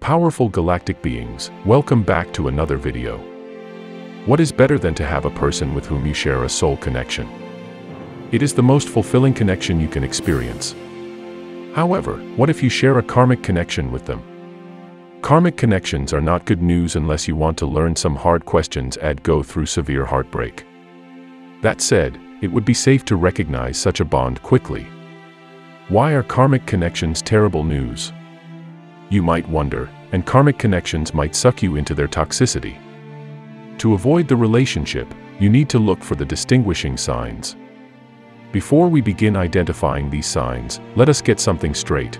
Powerful galactic beings, welcome back to another video. What is better than to have a person with whom you share a soul connection? It is the most fulfilling connection you can experience. However, what if you share a karmic connection with them? Karmic connections are not good news unless you want to learn some hard questions and go through severe heartbreak. That said, it would be safe to recognize such a bond quickly. Why are karmic connections terrible news? You might wonder, and karmic connections might suck you into their toxicity. To avoid the relationship, you need to look for the distinguishing signs. Before we begin identifying these signs, let us get something straight.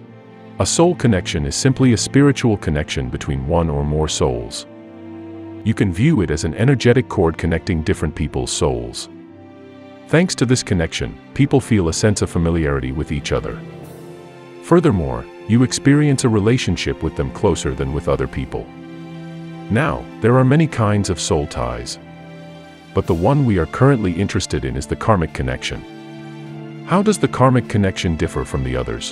A soul connection is simply a spiritual connection between one or more souls. You can view it as an energetic cord connecting different people's souls. Thanks to this connection, people feel a sense of familiarity with each other. Furthermore, you experience a relationship with them closer than with other people. Now, there are many kinds of soul ties. But the one we are currently interested in is the karmic connection. How does the karmic connection differ from the others?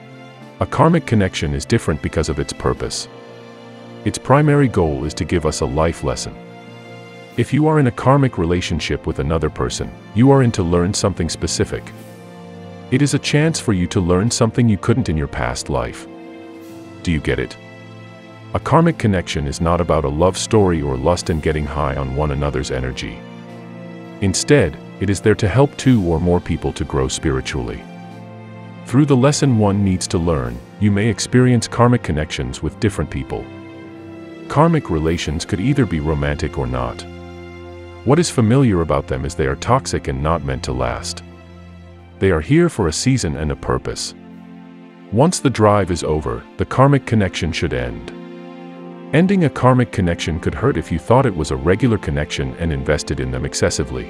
A karmic connection is different because of its purpose. Its primary goal is to give us a life lesson. If you are in a karmic relationship with another person, you are in to learn something specific. It is a chance for you to learn something you couldn't in your past life. Do you get it? A karmic connection is not about a love story or lust and getting high on one another's energy. Instead, it is there to help two or more people to grow spiritually. Through the lesson one needs to learn, you may experience karmic connections with different people. Karmic relations could either be romantic or not. What is familiar about them is they are toxic and not meant to last. They are here for a season and a purpose. Once the drive is over, the karmic connection should end. Ending a karmic connection could hurt if you thought it was a regular connection and invested in them excessively.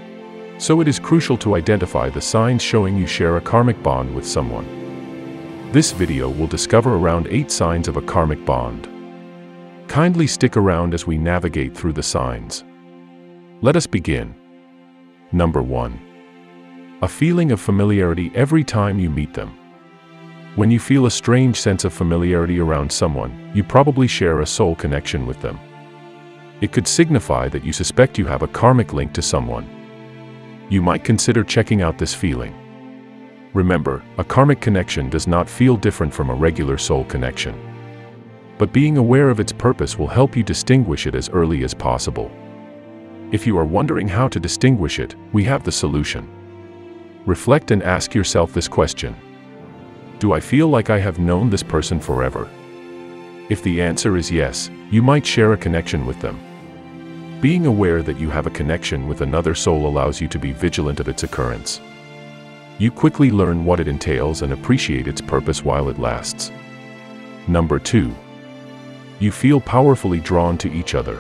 So it is crucial to identify the signs showing you share a karmic bond with someone. This video will discover around 8 signs of a karmic bond. Kindly stick around as we navigate through the signs. Let us begin. Number 1. A feeling of familiarity every time you meet them. When you feel a strange sense of familiarity around someone, you probably share a soul connection with them. It could signify that you suspect you have a karmic link to someone. You might consider checking out this feeling. Remember, a karmic connection does not feel different from a regular soul connection. But being aware of its purpose will help you distinguish it as early as possible. If you are wondering how to distinguish it, we have the solution. Reflect and ask yourself this question. Do I feel like I have known this person forever? If the answer is yes, you might share a connection with them. Being aware that you have a connection with another soul allows you to be vigilant of its occurrence. You quickly learn what it entails and appreciate its purpose while it lasts. Number 2. You feel powerfully drawn to each other.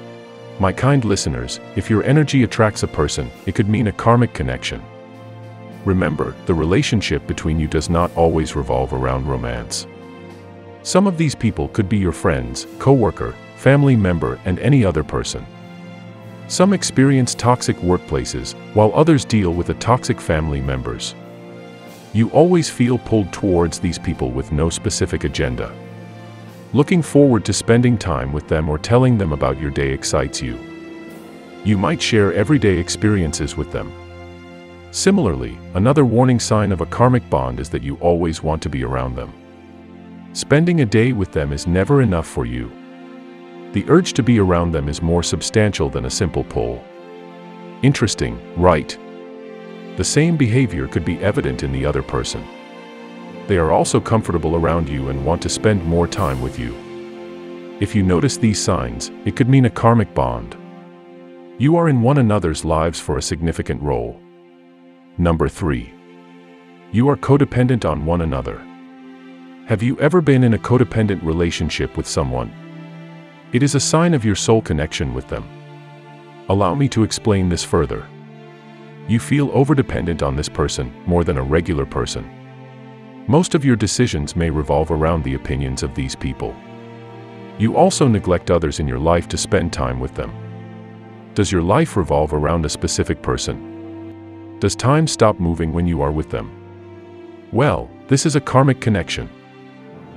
My kind listeners, if your energy attracts a person, it could mean a karmic connection. Remember, the relationship between you does not always revolve around romance. Some of these people could be your friends, co-worker, family member, and any other person. Some experience toxic workplaces, while others deal with the toxic family members. You always feel pulled towards these people with no specific agenda. Looking forward to spending time with them or telling them about your day excites you. You might share everyday experiences with them. Similarly, another warning sign of a karmic bond is that you always want to be around them. Spending a day with them is never enough for you. The urge to be around them is more substantial than a simple pull. Interesting, right? The same behavior could be evident in the other person. They are also comfortable around you and want to spend more time with you. If you notice these signs, it could mean a karmic bond. You are in one another's lives for a significant role. Number 3. You are codependent on one another. Have you ever been in a codependent relationship with someone? It is a sign of your soul connection with them. Allow me to explain this further. You feel overdependent on this person, more than a regular person. Most of your decisions may revolve around the opinions of these people. You also neglect others in your life to spend time with them. Does your life revolve around a specific person? Does time stop moving when you are with them? Well, this is a karmic connection.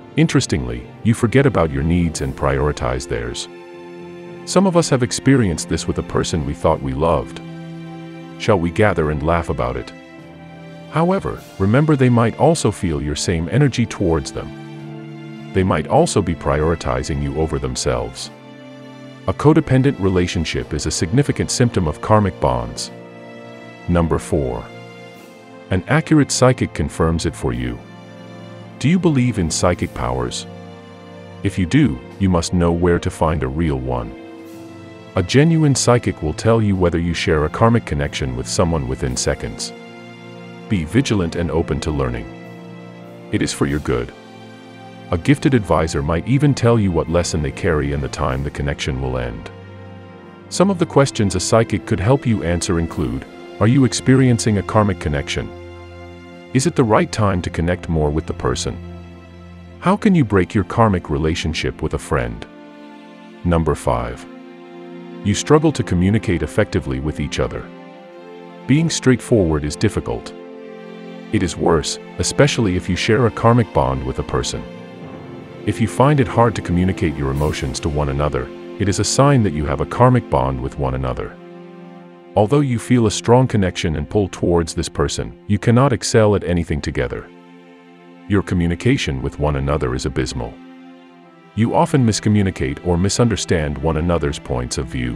Interestingly, you forget about your needs and prioritize theirs. Some of us have experienced this with a person we thought we loved. Shall we gather and laugh about it? However, remember they might also feel your same energy towards them. They might also be prioritizing you over themselves. A codependent relationship is a significant symptom of karmic bonds. Number 4. An accurate psychic confirms it for you. Do you believe in psychic powers? If you do, you must know where to find a real one. A genuine psychic will tell you whether you share a karmic connection with someone within seconds. Be vigilant and open to learning. It is for your good. A gifted advisor might even tell you what lesson they carry and the time the connection will end. Some of the questions a psychic could help you answer include: are you experiencing a karmic connection? Is it the right time to connect more with the person? How can you break your karmic relationship with a friend? Number 5. You struggle to communicate effectively with each other. Being straightforward is difficult. It is worse, especially if you share a karmic bond with a person. If you find it hard to communicate your emotions to one another, it is a sign that you have a karmic bond with one another. Although you feel a strong connection and pull towards this person, you cannot excel at anything together. Your communication with one another is abysmal. You often miscommunicate or misunderstand one another's points of view.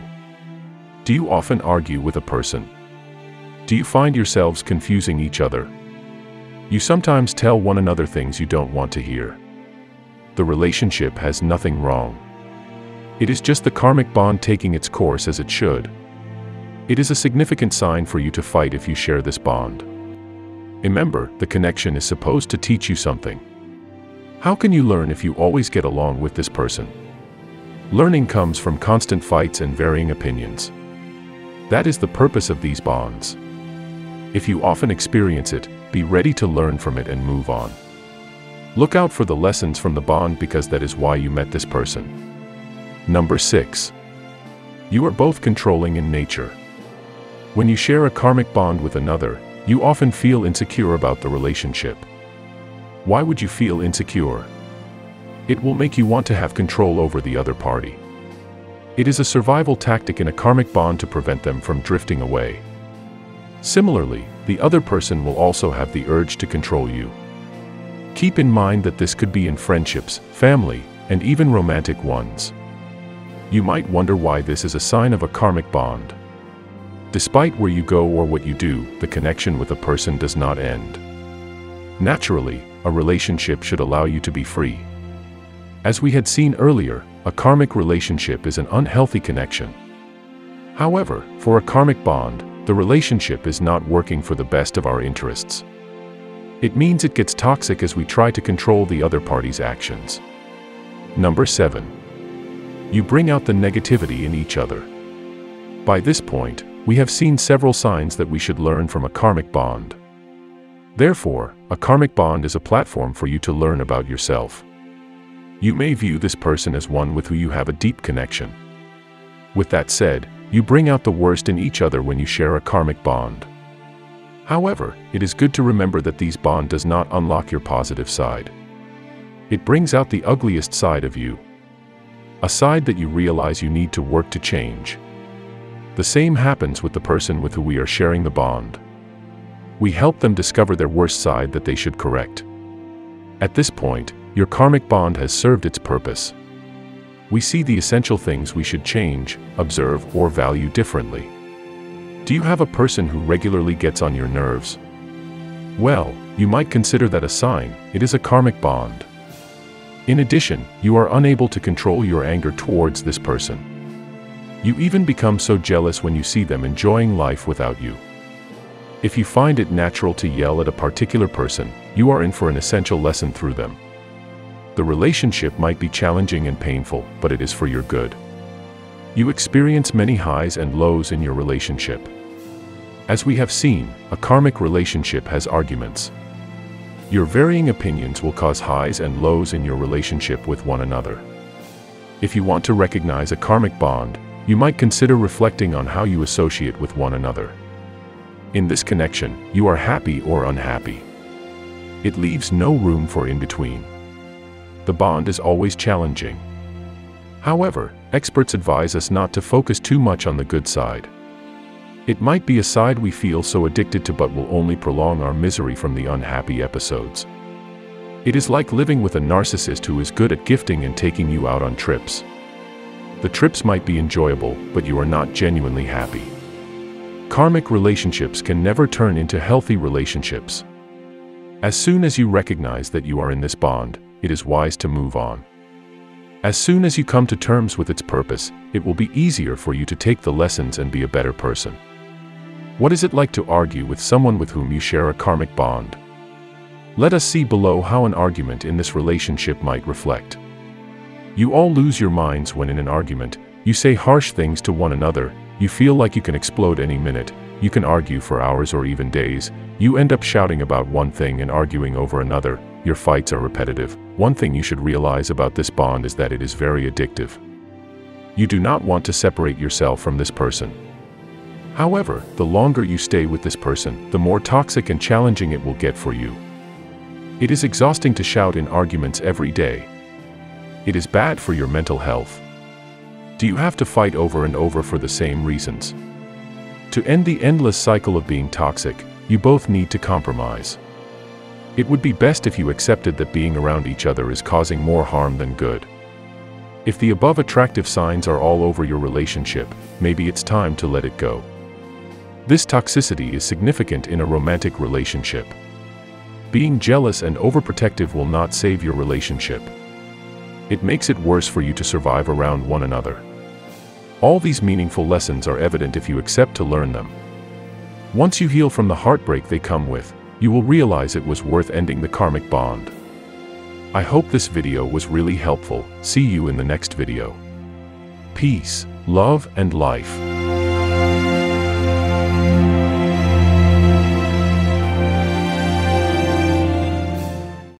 Do you often argue with a person? Do you find yourselves confusing each other? You sometimes tell one another things you don't want to hear. The relationship has nothing wrong. It is just the karmic bond taking its course as it should. It is a significant sign for you to fight if you share this bond. Remember, the connection is supposed to teach you something. How can you learn if you always get along with this person? Learning comes from constant fights and varying opinions. That is the purpose of these bonds. If you often experience it, be ready to learn from it and move on. Look out for the lessons from the bond because that is why you met this person. Number 6. You are both controlling in nature. When you share a karmic bond with another, you often feel insecure about the relationship. Why would you feel insecure? It will make you want to have control over the other party. It is a survival tactic in a karmic bond to prevent them from drifting away. Similarly, the other person will also have the urge to control you. Keep in mind that this could be in friendships, family, and even romantic ones. You might wonder why this is a sign of a karmic bond. Despite where you go or what you do, the connection with a person does not end. Naturally, a relationship should allow you to be free. As we had seen earlier, a karmic relationship is an unhealthy connection. However, for a karmic bond, the relationship is not working for the best of our interests. It means it gets toxic as we try to control the other party's actions. Number 7. You bring out the negativity in each other. By this point, we have seen several signs that we should learn from a karmic bond. Therefore, a karmic bond is a platform for you to learn about yourself. You may view this person as one with whom you have a deep connection. With that said, you bring out the worst in each other when you share a karmic bond. However, it is good to remember that this bond does not unlock your positive side. It brings out the ugliest side of you. A side that you realize you need to work to change. The same happens with the person with who we are sharing the bond. We help them discover their worst side that they should correct. At this point, your karmic bond has served its purpose. We see the essential things we should change, observe, or value differently. Do you have a person who regularly gets on your nerves? Well, you might consider that a sign. It is a karmic bond. In addition, you are unable to control your anger towards this person. You even become so jealous when you see them enjoying life without you. If you find it natural to yell at a particular person, you are in for an essential lesson through them. The relationship might be challenging and painful, but it is for your good. You experience many highs and lows in your relationship. As we have seen, a karmic relationship has arguments. Your varying opinions will cause highs and lows in your relationship with one another. If you want to recognize a karmic bond, you might consider reflecting on how you associate with one another. In this connection, you are happy or unhappy. It leaves no room for in between. the bond is always challenging. However, experts advise us not to focus too much on the good side. It might be a side we feel so addicted to but will only prolong our misery from the unhappy episodes. It is like living with a narcissist who is good at gifting and taking you out on trips. The trips might be enjoyable, but you are not genuinely happy. Karmic relationships can never turn into healthy relationships. As soon as you recognize that you are in this bond, it is wise to move on. As soon as you come to terms with its purpose, it will be easier for you to take the lessons and be a better person. What is it like to argue with someone with whom you share a karmic bond? Let us see below how an argument in this relationship might reflect. You all lose your minds when in an argument, you say harsh things to one another, you feel like you can explode any minute, you can argue for hours or even days, you end up shouting about one thing and arguing over another, your fights are repetitive. One thing you should realize about this bond is that it is very addictive. You do not want to separate yourself from this person. However, the longer you stay with this person, the more toxic and challenging it will get for you. It is exhausting to shout in arguments every day. It is bad for your mental health. Do you have to fight over and over for the same reasons? To end the endless cycle of being toxic, you both need to compromise. It would be best if you accepted that being around each other is causing more harm than good. If the above attractive signs are all over your relationship, maybe it's time to let it go. This toxicity is significant in a romantic relationship. Being jealous and overprotective will not save your relationship. It makes it worse for you to survive around one another. All these meaningful lessons are evident if you accept to learn them. Once you heal from the heartbreak they come with, you will realize it was worth ending the karmic bond. I hope this video was really helpful. See you in the next video. Peace, love, and life.